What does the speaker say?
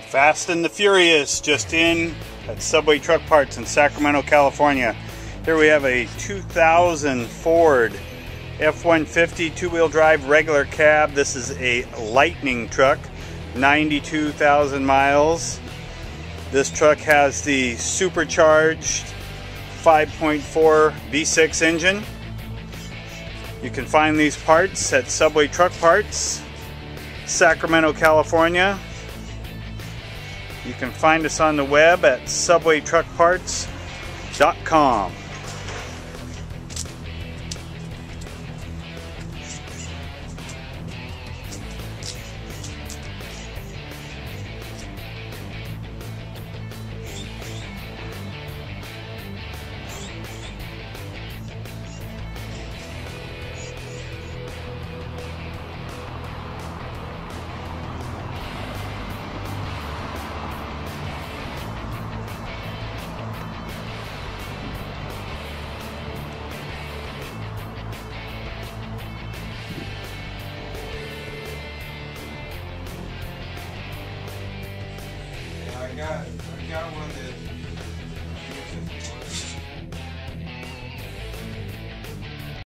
Fast and the Furious just in at Subway Truck Parts in Sacramento, California. Here we have a 2000 Ford F150 two-wheel drive regular cab. This is a Lightning truck, 92,000 miles. This truck has the supercharged 5.4 V6 engine. You can find these parts at Subway Truck Parts, Sacramento, California. You can find us on the web at subwaytruckparts.com. I got one that